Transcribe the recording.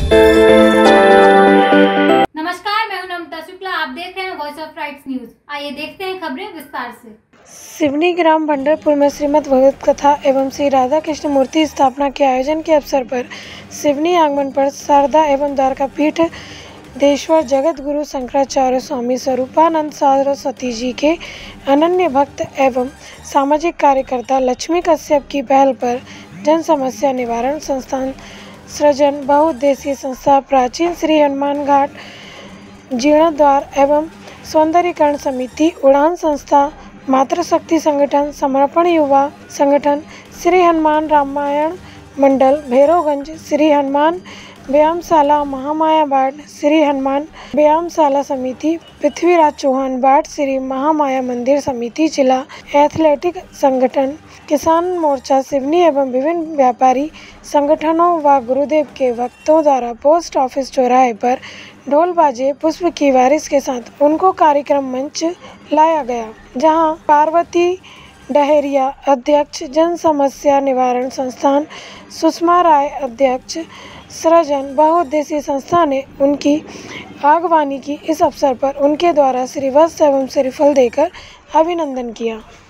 नमस्कार, मैं हूं नम्रता शुक्ला। आप देख रहे हैं वॉइस ऑफ राइट्स न्यूज। आइए देखते हैं खबरें विस्तार से। सिवनी ग्राम भंडारपुर में श्रीमद् भगवत कथा एवं श्री राधा कृष्ण मूर्ति स्थापना के आयोजन के अवसर पर सिवनी आगमन पर शारदा एवं द्वारका पीठ देश्वर जगत गुरु शंकराचार्य स्वामी स्वरूपानंद सरस्वती जी के अनन्य भक्त एवं सामाजिक कार्यकर्ता लक्ष्मी कश्यप की पहल पर जन समस्या निवारण संस्थान सृजन बहुउद्देशीय संस्था प्राचीन श्री हनुमान घाट जीर्णोद्धार एवं सौंदर्यीकरण समिति उड़ान संस्था मातृशक्ति संगठन समर्पण युवा संगठन श्री हनुमान रामायण मंडल भैरवगंज श्री हनुमान व्यायामशाला महामाया बाट श्री हनुमान व्यायामशाला समिति पृथ्वीराज चौहान बाट श्री महामाया मंदिर समिति जिला एथलेटिक संगठन किसान मोर्चा सिवनी एवं विभिन्न व्यापारी संगठनों व गुरुदेव के भक्तों द्वारा पोस्ट ऑफिस चौराहे पर ढोल बाजे पुष्प की बारिश के साथ उनको कार्यक्रम मंच लाया गया, जहां पार्वती डहेरिया अध्यक्ष जन समस्या निवारण संस्थान सुषमा राय अध्यक्ष सृजन बहुउद्देशीय संस्था ने उनकी आगवानी की। इस अवसर पर उनके द्वारा श्रीवस्त्र एवं श्रीफल देकर अभिनंदन किया।